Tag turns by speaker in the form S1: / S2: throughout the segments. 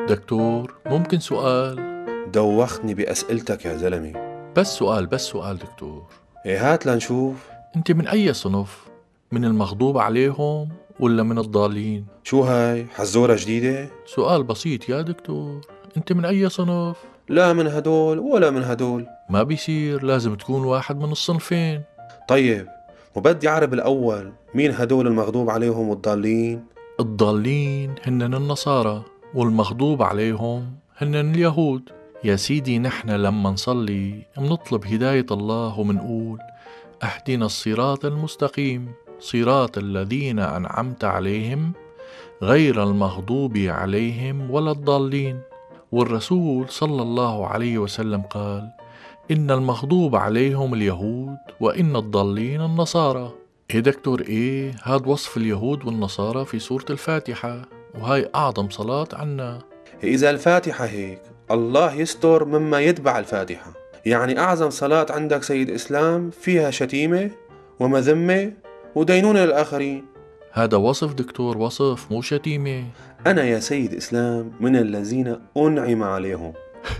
S1: دكتور ممكن سؤال؟
S2: دوختني بأسئلتك يا زلمة.
S1: بس سؤال دكتور.
S2: ايه هات لنشوف.
S1: انت من اي صنف؟ من المغضوب عليهم ولا من الضالين؟
S2: شو هاي حزورة جديدة؟
S1: سؤال بسيط يا دكتور، انت من اي صنف؟
S2: لا من هدول ولا من هدول.
S1: ما بيصير، لازم تكون واحد من الصنفين.
S2: طيب وبدي أعرف الأول مين هدول المغضوب عليهم والضالين؟
S1: الضالين هنن النصارى، والمغضوب عليهم هنن اليهود. يا سيدي نحن لما نصلي منطلب هداية الله ومنقول اهدنا الصراط المستقيم صراط الذين أنعمت عليهم غير المغضوب عليهم ولا الضالين. والرسول صلى الله عليه وسلم قال إن المغضوب عليهم اليهود وإن الضالين النصارى. إيه دكتور إيه، هاد وصف اليهود والنصارى في سورة الفاتحة، وهاي أعظم صلاة عنا.
S2: إذا الفاتحة هيك الله يستر مما يتبع الفاتحة. يعني أعظم صلاة عندك سيد إسلام فيها شتيمة ومذمة ودينونة للآخرين.
S1: هذا وصف دكتور، وصف مو شتيمة.
S2: أنا يا سيد إسلام من الذين أنعم عليهم.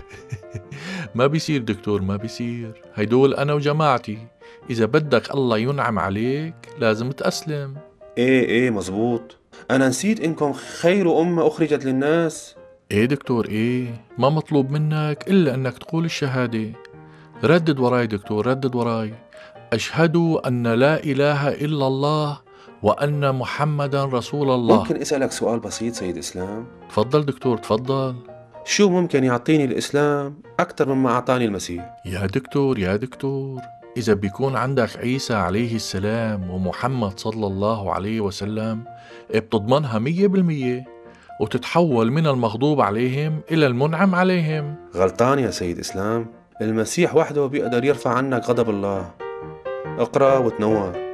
S1: ما بيصير دكتور، ما بيصير، هيدول أنا وجماعتي. إذا بدك الله ينعم عليك لازم تأسلم.
S2: إيه مزبوط. أنا نسيت إنكم خير أمة أخرجت للناس.
S1: إيه دكتور إيه، ما مطلوب منك إلا أنك تقول الشهادة. ردد وراي دكتور، ردد وراي. أشهد أن لا إله إلا الله وأن محمدا رسول الله.
S2: ممكن أسألك سؤال بسيط سيد إسلام؟
S1: تفضل دكتور تفضل.
S2: شو ممكن يعطيني الإسلام أكثر مما أعطاني المسيح؟
S1: يا دكتور إذا بيكون عندك عيسى عليه السلام ومحمد صلى الله عليه وسلم بتضمنها 100%، وتتحول من المغضوب عليهم إلى المنعم عليهم.
S2: غلطان يا سيد إسلام، المسيح وحده بيقدر يرفع عنك غضب الله. اقرأ وتنور.